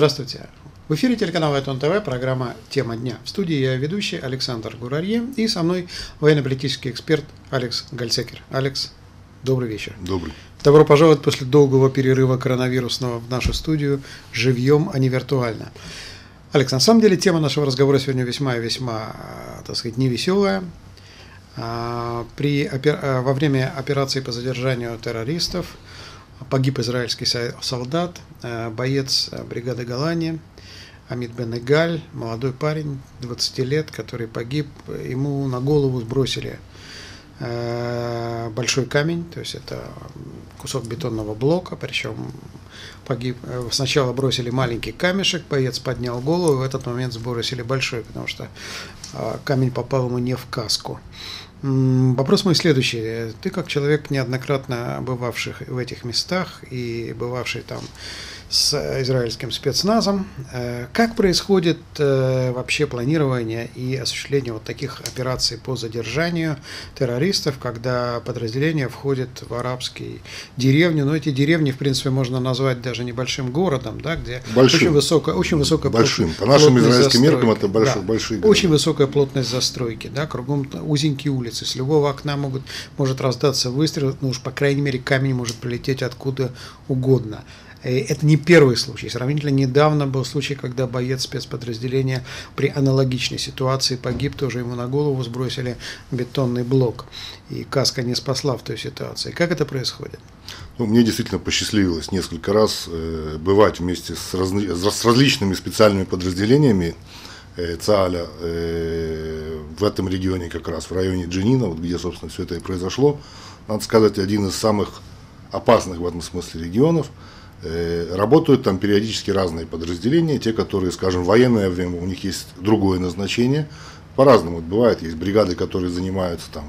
Здравствуйте. В эфире телеканала Айтон ТВ, программа «Тема дня». В студии я ведущий Александр Гурарье и со мной военно-политический эксперт Алекс Гальцекер. Алекс, добрый вечер. Добрый. Добро пожаловать после долгого перерыва коронавирусного в нашу студию живьем, а не виртуально. Алекс, на самом деле тема нашего разговора сегодня весьма и весьма, так сказать, невеселая. Во время операции по задержанию террористов погиб израильский солдат, боец бригады Голани Амит бен Игаль, молодой парень, 20 лет, который погиб. Ему на голову сбросили большой камень, то есть это кусок бетонного блока, причем погиб. Сначала бросили маленький камешек, боец поднял голову, в этот момент сбросили большой, потому что камень попал ему не в каску. Вопрос мой следующий. Ты, как человек, неоднократно бывавший в этих местах и бывавший там с израильским спецназом, как происходит вообще планирование и осуществление вот таких операций по задержанию террористов, когда подразделение входит в арабские деревни? Но эти деревни, в принципе, можно назвать даже небольшим городом, да, где очень высокая большим. По нашим израильским меркам это большие города. Очень высокая плотность застройки, да, кругом узенькие улицы. С любого окна может раздаться выстрел, ну уж по крайней мере камень может прилететь откуда угодно. Это не первый случай. Сравнительно недавно был случай, когда боец спецподразделения при аналогичной ситуации погиб, тоже ему на голову сбросили бетонный блок. И каска не спасла в той ситуации. Как это происходит? Ну, мне действительно посчастливилось несколько раз бывать вместе с различными специальными подразделениями ЦААля в этом регионе, как раз в районе Дженина, вот где, собственно, все это и произошло. Надо сказать, один из самых опасных в этом смысле регионов. Работают там периодически разные подразделения, те, которые, скажем, в военное время у них есть другое назначение, по-разному бывает, есть бригады, которые занимаются там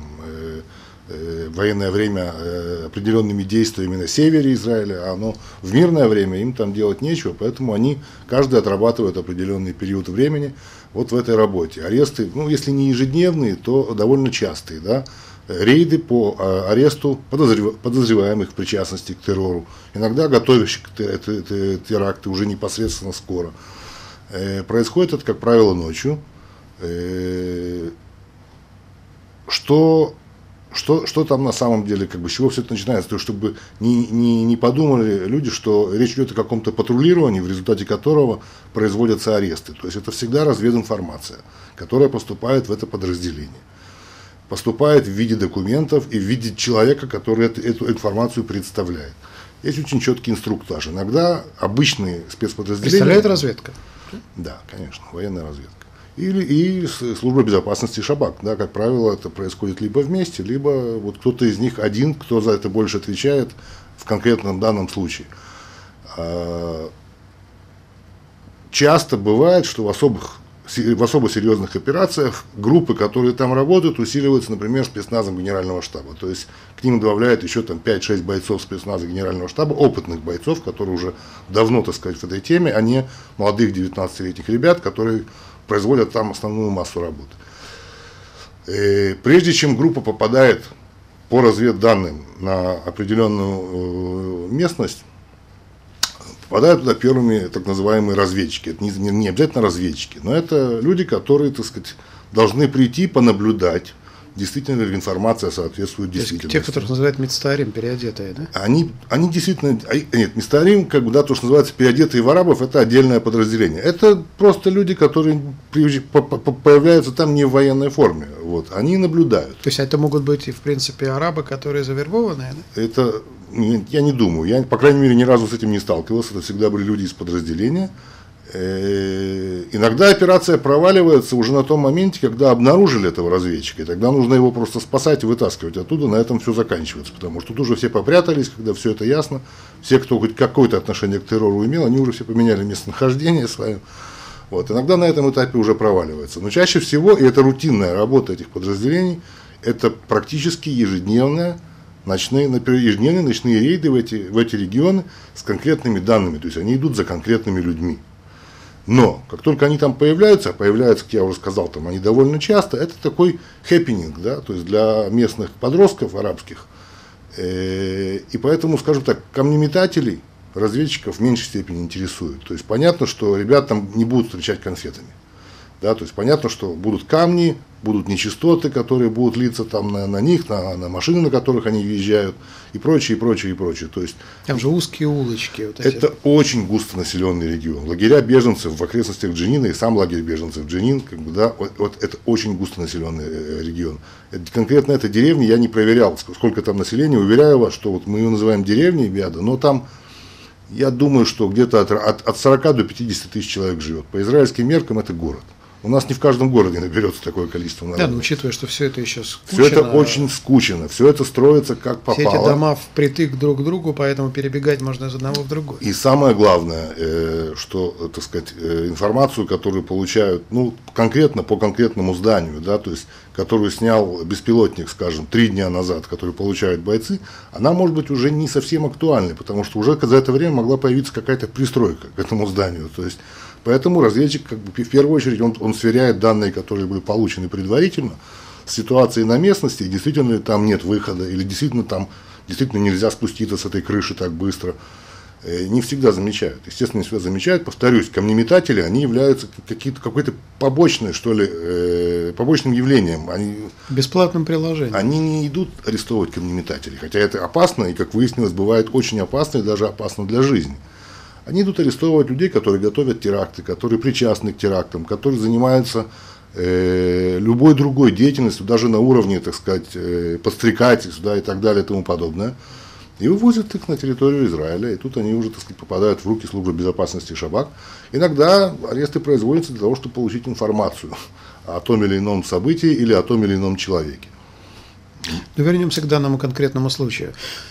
в военное время определенными действиями на севере Израиля, а в мирное время им там делать нечего, поэтому они каждый отрабатывает определенный период времени вот в этой работе. Аресты, ну если не ежедневные, то довольно частые, да. Рейды по аресту подозреваемых в причастности к террору, иногда готовящих теракты уже непосредственно скоро. Происходит это, как правило, ночью. Что там на самом деле, с чего все это начинается, то чтобы не подумали люди, что речь идет о каком-то патрулировании, в результате которого производятся аресты. То есть это всегда развединформация, которая поступает в это подразделение. Поступает в виде документов и в виде человека, который эту информацию представляет. Есть очень четкий инструктаж. Иногда обычные спецподразделения... Представляет разведка? Да, конечно, военная разведка. И служба безопасности Шабак. Да, как правило, это происходит либо вместе, либо вот кто-то из них один, кто за это больше отвечает в конкретном данном случае. Часто бывает, что в особо серьезных операциях группы, которые там работают, усиливаются, например, спецназом генерального штаба. То есть к ним добавляют еще там 5-6 бойцов спецназа генерального штаба, опытных бойцов, которые уже давно, так сказать, в этой теме, а не молодых 19-летних ребят, которые производят там основную массу работы. Прежде чем группа попадает по разведданным на определенную местность, попадают туда первыми так называемые разведчики. Это не обязательно разведчики, но это люди, которые, так сказать, должны прийти, понаблюдать, действительно ли информация соответствует действительности. Те, которых называют мицтарим, переодетые, да? Они действительно, нет, мицтарим, то, что называется переодетые в арабов, это отдельное подразделение. Это просто люди, которые появляются там не в военной форме. Вот, они наблюдают. То есть это могут быть и, в принципе, арабы, которые завербованные, да? Это... Я не думаю, я, по крайней мере, ни разу с этим не сталкивался, это всегда были люди из подразделения. Иногда операция проваливается уже на том моменте, когда обнаружили этого разведчика, и тогда нужно его просто спасать и вытаскивать оттуда, на этом все заканчивается, потому что тут уже все попрятались, когда все это ясно, все, кто хоть какое-то отношение к террору имел, они уже все поменяли местонахождение свое. Вот. Иногда на этом этапе уже проваливается, но чаще всего, и это рутинная работа этих подразделений, это практически ежедневные ночные рейды в эти регионы с конкретными данными, то есть они идут за конкретными людьми. Но, как только они там появляются, как я уже сказал, там они довольно часто, это такой хэппининг, да, то есть для местных подростков арабских. И поэтому, скажем так, камнеметателей разведчиков в меньшей степени интересует. То есть понятно, что ребят там не будут встречать конфетами. Да, то есть понятно, что будут камни, будут нечистоты, которые будут литься там на них, на машины, на которых они въезжают, и прочее, и прочее, и прочее. То есть, там же узкие улочки. Вот это очень густонаселенный регион. Лагеря беженцев в окрестностях Дженина и сам лагерь беженцев Дженин, как бы, да, вот это очень густонаселенный регион. Конкретно эта деревня я не проверял, сколько там населения. Уверяю вас, что вот мы ее называем деревней Биада, но там, я думаю, что где-то от 40 до 50 тысяч человек живет. По израильским меркам это город. У нас не в каждом городе наберется такое количество народа. Да, но учитывая, что все это еще скучно. Все это очень скучно, все это строится как попало. Все эти дома впритык друг к другу, поэтому перебегать можно из одного в другой. И самое главное, что, так сказать, информацию, которую получают, ну, конкретно по конкретному зданию, да, то есть, которую снял беспилотник, скажем, 3 дня назад, который получают бойцы, она может быть уже не совсем актуальной, потому что уже за это время могла появиться какая-то пристройка к этому зданию. То есть, поэтому разведчик, как бы, в первую очередь, он сверяет данные, которые были получены предварительно, с ситуацией на местности, и действительно ли там нет выхода, или действительно там нельзя спуститься с этой крыши так быстро. Не всегда замечают. Естественно, не всегда замечают. Повторюсь, камнеметатели, они являются какой-то побочным явлением. Бесплатным приложением. Они не идут арестовывать камнеметателей, хотя это опасно, и, как выяснилось, бывает очень опасно и даже опасно для жизни. Они идут арестовывать людей, которые готовят теракты, которые причастны к терактам, которые занимаются любой другой деятельностью, даже на уровне, так сказать, подстрекательств, и так далее и тому подобное. И вывозят их на территорию Израиля, и тут они уже, так сказать, попадают в руки службы безопасности Шабак. Иногда аресты производятся для того, чтобы получить информацию о том или ином событии или о том или ином человеке. Но вернемся к данному конкретному случаю.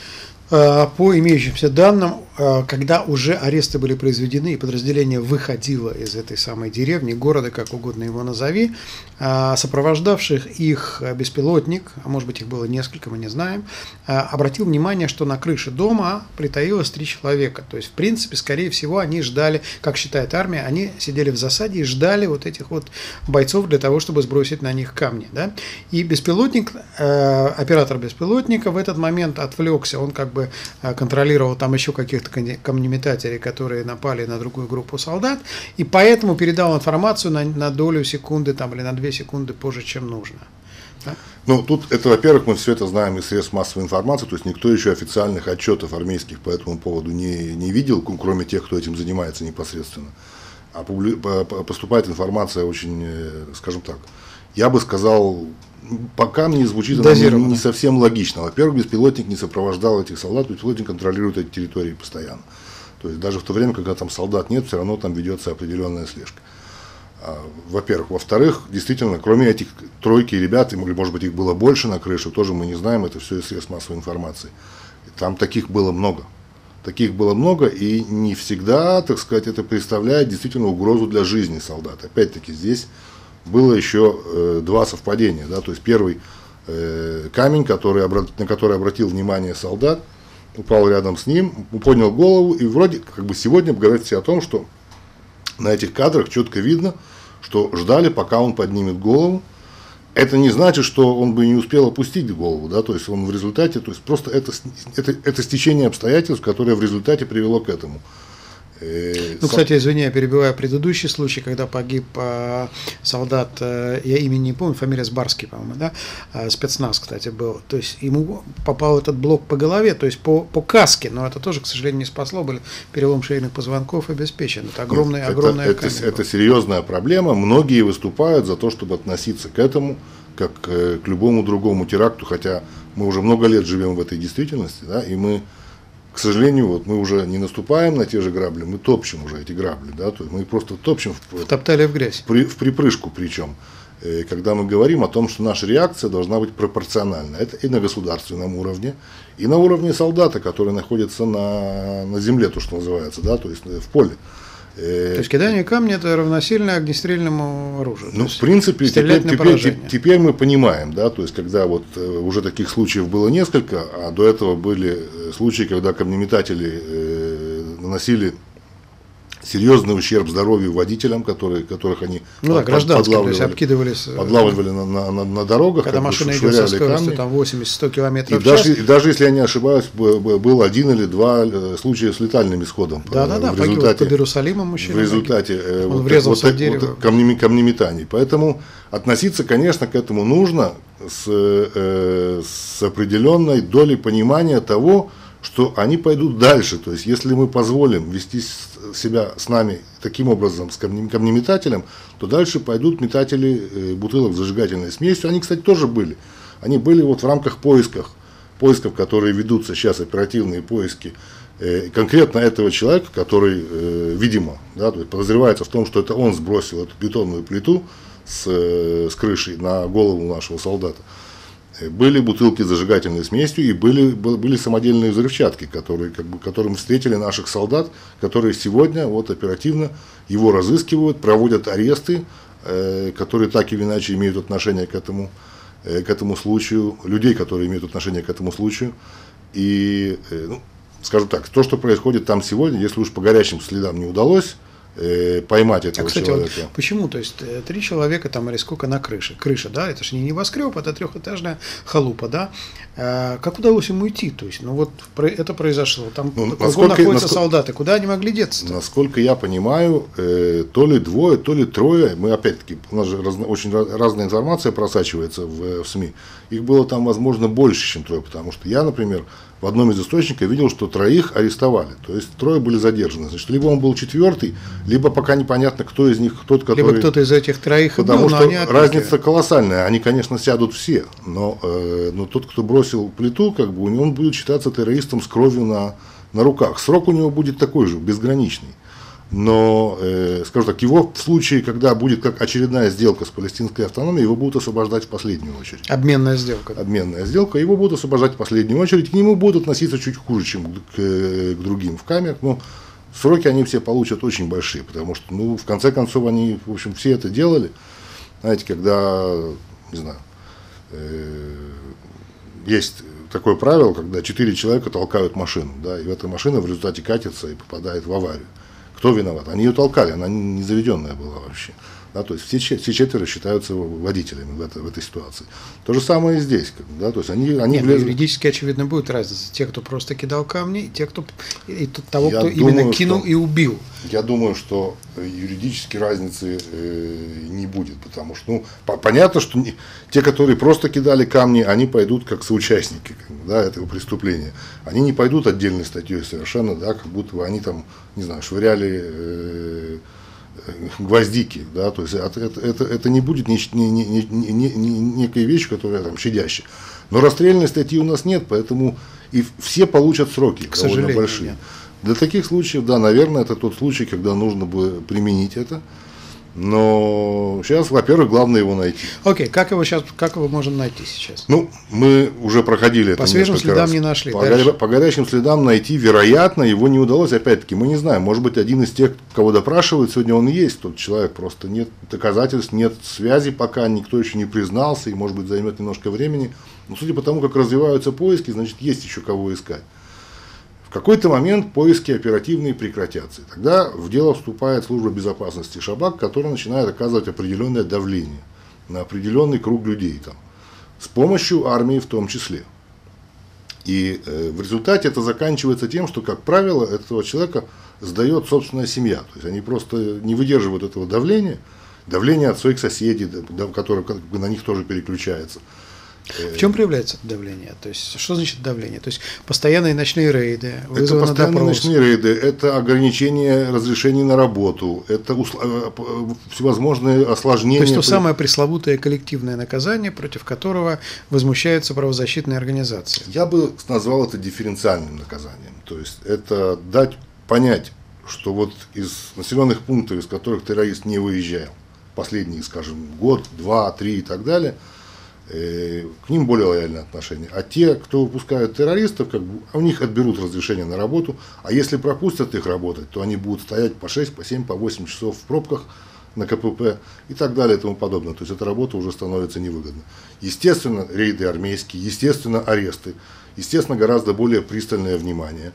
По имеющимся данным, когда уже аресты были произведены и подразделение выходило из этой самой деревни, города, как угодно его назови, сопровождавших их беспилотник, а может быть их было несколько, мы не знаем, обратил внимание, что на крыше дома притаилось 3 человека. То есть, в принципе, скорее всего, они ждали, как считает армия, они сидели в засаде и ждали вот этих вот бойцов для того, чтобы сбросить на них камни. Да? И беспилотник, оператор беспилотника в этот момент отвлекся, он как бы контролировал там еще каких-то камнеметателей, которые напали на другую группу солдат, и поэтому передал информацию на долю секунды там, или на 2 секунды позже, чем нужно. Да? Ну, тут это, во-первых, мы все это знаем из средств массовой информации, то есть никто еще официальных отчетов армейских по этому поводу не видел, кроме тех, кто этим занимается непосредственно. А поступает информация очень, скажем так, я бы сказал, пока мне звучит она не совсем логично. Во-первых, беспилотник не сопровождал этих солдат, беспилотник контролирует эти территории постоянно. То есть даже в то время, когда там солдат нет, все равно там ведется определенная слежка. Во-первых. Во-вторых, действительно, кроме этих тройки ребят, или может быть их было больше на крыше, тоже мы не знаем, это все из средств массовой информации. Там таких было много. Таких было много, и не всегда, так сказать, это представляет действительно угрозу для жизни солдат. Опять-таки, здесь было еще 2 совпадения. Да? То есть первый камень, на который обратил внимание солдат, упал рядом с ним, поднял голову, и вроде как бы сегодня говорят все о том, что на этих кадрах четко видно, что ждали, пока он поднимет голову. Это не значит, что он бы не успел опустить голову, да, то есть он в результате, то есть просто это стечение обстоятельств, которое в результате привело к этому. Ну, кстати, извини, я перебиваю предыдущий случай, когда погиб солдат, я имени не помню, фамилия Сбарский, по-моему, да, спецназ, кстати, был. То есть ему попал этот блок по голове, то есть по каске, но это тоже, к сожалению, не спасло, был перелом шейных позвонков обеспечен. Это огромная это серьезная проблема. Многие выступают за то, чтобы относиться к этому как к любому другому теракту, хотя мы уже много лет живем в этой действительности, да, и мы, к сожалению, вот мы уже не наступаем на те же грабли, мы топчем уже эти грабли, да, то есть мы просто топчем втоптали в грязь. В припрыжку причем, когда мы говорим о том, что наша реакция должна быть пропорциональна. Это и на государственном уровне, и на уровне солдата, который находится на земле, то, что называется, да, то есть в поле. То есть кидание камня — это равносильно огнестрельному оружию. Ну, в принципе, теперь мы понимаем, да, то есть когда вот уже таких случаев было несколько, а до этого были случаи, когда камнеметатели наносили серьезный ущерб здоровью водителям, которых они подлавливали на дорогах. Когда машина идет со скоростью 80-100 км в час. И даже если я не ошибаюсь, был 1 или 2 случая с летальным исходом. Погиб под Иерусалимом мужчина. В результате врезался в дерево. Камнеметаний. Поэтому относиться, конечно, к этому нужно с определенной долей понимания того, что они пойдут дальше. То есть, если мы позволим вести себя с нами таким образом, с камнеметателем, то дальше пойдут метатели бутылок с зажигательной смесью. Они, кстати, тоже были. Они были вот в рамках поисков, которые ведутся сейчас, оперативные поиски, конкретно этого человека, который, видимо, то есть подозревается в том, что это он сбросил эту бетонную плиту с крыши на голову нашего солдата. Были бутылки с зажигательной смесью и были самодельные взрывчатки, которым встретили наших солдат, которые сегодня вот оперативно его разыскивают, проводят аресты, которые так или иначе имеют отношение к этому случаю, людей, которые имеют отношение к этому случаю. И, скажем так, то, что происходит там сегодня, если уж по горячим следам не удалось поймать этого человека. Вот почему? То есть 3 человека там или сколько на крыше? Крыша, да, это же не небоскреб, это 3-этажная халупа, да. Как удалось ему уйти? То есть, это произошло. Там находятся солдаты. Куда они могли деться-то? Насколько я понимаю, то ли 2, то ли 3. Мы опять-таки, у нас же очень разная информация просачивается в СМИ. Их было там, возможно, больше, чем 3, потому что я, например, в одном из источников видел, что 3 арестовали, то есть 3 были задержаны. Значит, либо он был 4-й, либо пока непонятно, кто из них, тот, который... Либо кто-то из этих 3 потому что разница колоссальная. Они, конечно, сядут все, но тот, кто бросил плиту, он будет считаться террористом с кровью на руках. Срок у него будет такой же, безграничный. Но, скажу так, его в случае, когда будет как очередная сделка с палестинской автономией, его будут освобождать в последнюю очередь. Обменная сделка. Обменная сделка, его будут освобождать в последнюю очередь. К нему будут относиться чуть хуже, чем к другим в камерах. Но сроки они все получат очень большие, потому что, в конце концов, они, в общем, все это делали. Знаете, когда, не знаю, есть такое правило, когда 4 человека толкают машину, да, и эта машина в результате катится и попадает в аварию. Кто виноват? Они ее толкали, она не заведенная была вообще. Да, то есть все 4 считаются водителями в этой ситуации. То же самое и здесь. Да, то есть они юридически, очевидно, будет разница. Те, кто просто кидал камни, и те, кто именно кинул и убил. Я думаю, что юридически разницы не будет, потому что понятно, что те, которые просто кидали камни, они пойдут как соучастники этого преступления. Они не пойдут отдельной статьей совершенно, да, как будто бы они там, не знаю, швыряли гвоздики, да, то есть это не будет некая вещь, которая там щадящая. Но расстрельной статьи у нас нет, поэтому и все получат сроки довольно большие. Нет. Для таких случаев, да, наверное, это тот случай, когда нужно бы применить это. Но сейчас, во-первых, главное его найти. Окей, как его можем найти сейчас? Мы уже проходили это. По свежим следам не нашли. По горячим следам найти, вероятно, его не удалось. Опять-таки, мы не знаем. Может быть, один из тех, кого допрашивают, сегодня он и есть тот человек. Просто нет доказательств, нет связи пока, никто еще не признался, и, может быть, займет немножко времени. Но судя по тому, как развиваются поиски, значит, есть еще кого искать. В какой-то момент поиски оперативные прекратятся. И тогда в дело вступает служба безопасности Шабак, которая начинает оказывать определенное давление на определенный круг людей там, с помощью армии в том числе. И в результате это заканчивается тем, что, как правило, этого человека сдает собственная семья. То есть они просто не выдерживают этого давления от своих соседей, которое на них тоже переключается. В чем проявляется это давление? То есть, что значит давление? То есть, постоянные ночные рейды, вызовы на допрос. Это постоянные ночные рейды, это ограничение разрешений на работу, это всевозможные осложнения. То есть, то самое пресловутое коллективное наказание, против которого возмущаются правозащитные организации. Я бы назвал это дифференциальным наказанием. То есть, это дать понять, что вот из населенных пунктов, из которых террорист не выезжал, последние, скажем, год, 2, 3 и так далее, к ним более лояльное отношение. А те, кто выпускают террористов, у них отберут разрешение на работу, а если пропустят их работать, то они будут стоять по 6, по 7, по 8 часов в пробках на КПП и так далее и тому подобное. То есть эта работа уже становится невыгодна. Естественно, рейды армейские, естественно, аресты, естественно, гораздо более пристальное внимание.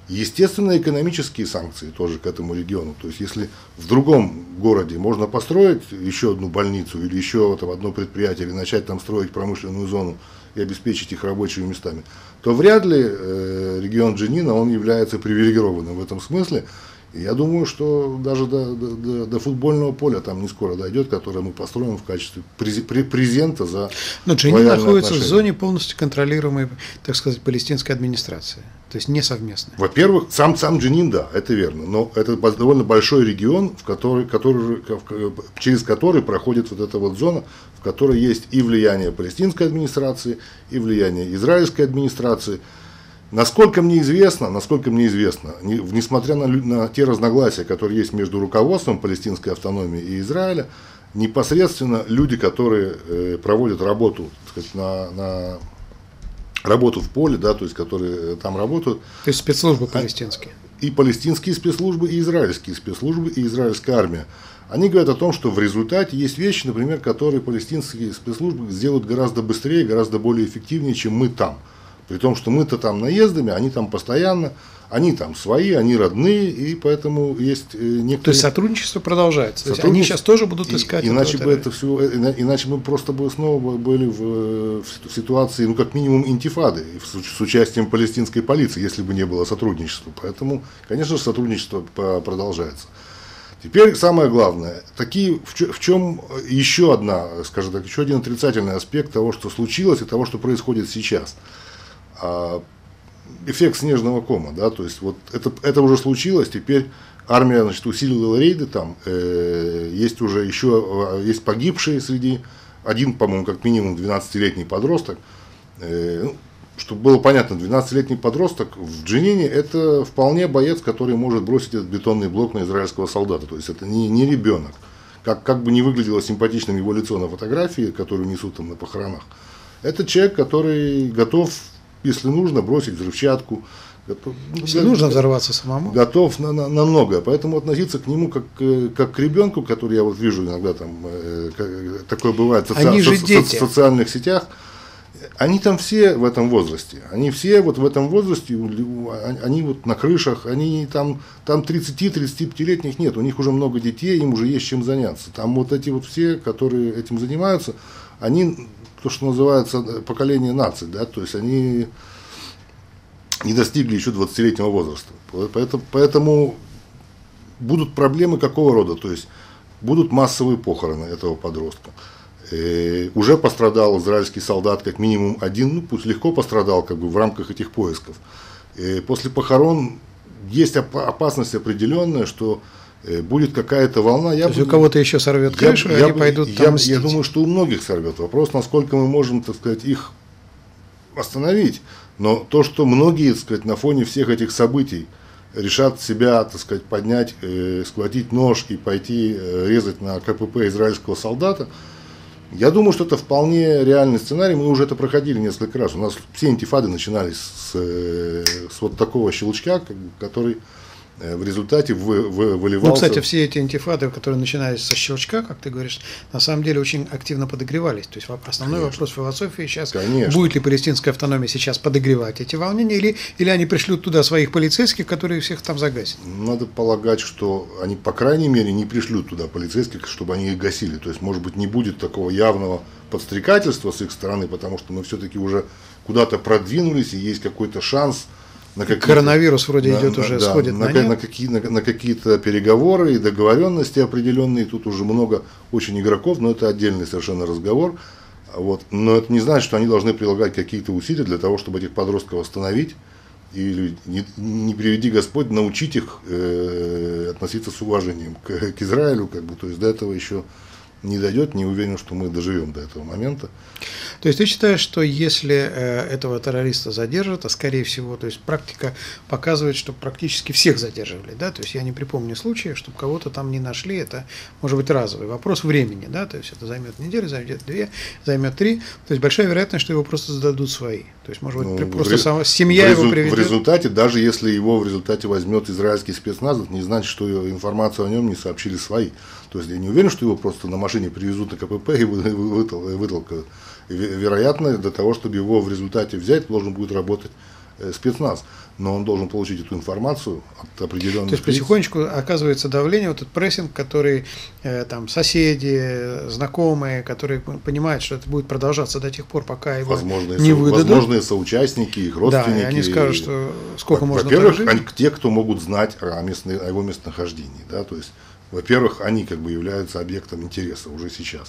Естественно, экономические санкции тоже к этому региону. То есть, если в другом городе можно построить еще одну больницу или еще там, одно предприятие, или начать там строить промышленную зону и обеспечить их рабочими местами, то вряд ли регион Дженина, он является привилегированным в этом смысле. И я думаю, что даже до футбольного поля там не скоро дойдет, которое мы построим в качестве презента за Но Дженин находится в зоне полностью контролируемой, так сказать, палестинской администрации. То есть не совместно. Во-первых, сам Дженин, да, это верно, но это довольно большой регион, через который проходит вот эта вот зона, в которой есть и влияние палестинской администрации, и влияние израильской администрации. Насколько мне известно, несмотря на те разногласия, которые есть между руководством палестинской автономии и Израиля, непосредственно люди, которые проводят работу, так сказать, на работу в поле, да, то есть которые там работают. То есть спецслужбы палестинские. И палестинские спецслужбы, и израильские спецслужбы, и израильская армия. Они говорят о том, что в результате есть вещи, например, которые палестинские спецслужбы сделают гораздо быстрее, гораздо более эффективнее, чем мы там. При том, что мы-то там наездами, они там постоянно, они там свои, они родные, и поэтому есть некоторые... То есть сотрудничество продолжается. То есть они сейчас тоже будут искать. Иначе бы это все, иначе мы просто бы снова были в ситуации, ну как минимум интифады с участием палестинской полиции, если бы не было сотрудничества. Поэтому, конечно же, сотрудничество продолжается. Теперь самое главное, в чем еще один отрицательный аспект того, что случилось и того, что происходит сейчас. Эффект снежного кома, да, то есть вот это уже случилось, теперь армия, значит, усилила рейды, там есть уже есть погибшие среди, один, по-моему, как минимум 12-летний подросток, чтобы было понятно, 12-летний подросток в Дженине это вполне боец, который может бросить этот бетонный блок на израильского солдата, то есть это не ребенок, как бы не выглядело симпатичным его лицо на фотографии, которую несут там на похоронах, это человек, который готов, если нужно, бросить взрывчатку. Если нужно взорваться самому. Готов на многое. Поэтому относиться к нему как к ребенку, который я вот вижу иногда там, такое бывает в социальных сетях, они там все в этом возрасте. Они все вот в этом возрасте, они вот на крышах, они там 30-35-летних нет, у них уже много детей, им уже есть чем заняться. Там вот эти вот все, которые этим занимаются, они... то, что называется поколение наций, да, то есть они не достигли еще 20-летнего возраста. Поэтому будут проблемы какого рода? То есть будут массовые похороны этого подростка. Уже пострадал израильский солдат, как минимум один, ну пусть легко пострадал как бы в рамках этих поисков. После похорон есть опасность определенная, что будет какая-то волна. То есть у кого-то еще сорвет крышу, и они пойдут там мстить. Я думаю, что у многих сорвет. Вопрос, насколько мы можем, так сказать, их остановить. Но то, что многие, так сказать, на фоне всех этих событий решат себя, так сказать, поднять, схватить нож и пойти резать на КПП израильского солдата, я думаю, что это вполне реальный сценарий. Мы уже это проходили несколько раз. У нас все интифады начинались с вот такого щелчка, который в результате выливался... Ну, кстати, все эти интифады, которые начинались со щелчка, как ты говоришь, на самом деле очень активно подогревались. То есть основной вопрос философии сейчас, будет ли палестинская автономия сейчас подогревать эти волнения, или они пришлют туда своих полицейских, которые всех там загасят? Надо полагать, что они, по крайней мере, не пришлют туда полицейских, чтобы они их гасили. То есть, может быть, не будет такого явного подстрекательства с их стороны, потому что мы все-таки уже куда-то продвинулись, и есть какой-то шанс... Коронавирус вроде идет уже, сходит на какие-то переговоры и договоренности определенные. Тут уже много очень игроков, но это отдельный совершенно разговор. Вот. Но это не значит, что они должны прилагать какие-то усилия для того, чтобы этих подростков остановить. Или, не приведи Господь, научить их относиться с уважением к Израилю. Как бы. То есть до этого еще не дойдет, не уверен, что мы доживем до этого момента. То есть ты считаешь, что если этого террориста задержат, а скорее всего, то есть практика показывает, что практически всех задерживали, да, то есть я не припомню случаев, чтобы кого-то там не нашли, это может быть разовый вопрос времени, да, то есть это займет неделю, займет 2, займет 3, то есть большая вероятность, что его просто сдадут свои, то есть может быть просто семья его приведет. В результате, даже если его в результате возьмет израильский спецназ, это не значит, что информацию о нем не сообщили свои. То есть я не уверен, что его просто на машине привезут на КПП и вытолкают. Вероятно, для того, чтобы его в результате взять, должен будет работать спецназ, но он должен получить эту информацию от определенных То есть лиц. потихонечку оказывается давление, вот этот прессинг, который там соседи, знакомые, которые понимают, что это будет продолжаться до тех пор, пока его не выдадут. Возможные соучастники, их родственники. Да, и они скажут, что сколько можно так Во-первых, жить. те, кто могут знать о его местонахождении. Да, то есть, во-первых, они как бы являются объектом интереса уже сейчас.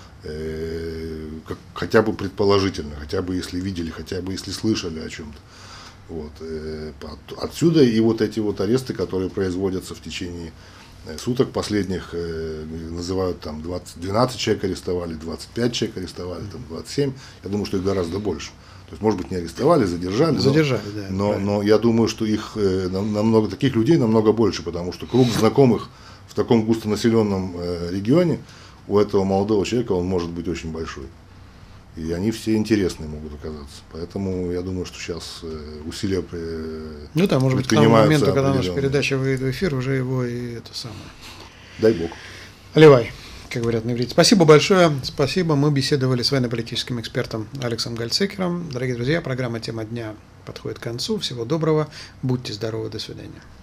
Хотя бы предположительно, хотя бы если видели, хотя бы если слышали о чем-то. Вот. Отсюда и вот эти вот аресты, которые производятся в течение суток последних, называют там 12 человек арестовали, 25 человек арестовали, там 27, я думаю, что их гораздо больше. То есть, может быть, не арестовали, задержали. Но я думаю, что их намного, таких людей намного больше, потому что круг знакомых в таком густонаселенном регионе у этого молодого человека он может быть очень большой. И они все интересные могут оказаться. Поэтому я думаю, что сейчас усилия Ну да, может быть, к тому моменту, когда наша передача выйдет в эфир, уже его и это самое. Дай бог. Аливай, как говорят на иврите. Спасибо большое. Спасибо. Мы беседовали с военно-политическим экспертом Алексом Гальцекером. Дорогие друзья, программа «Тема дня» подходит к концу. Всего доброго. Будьте здоровы. До свидания.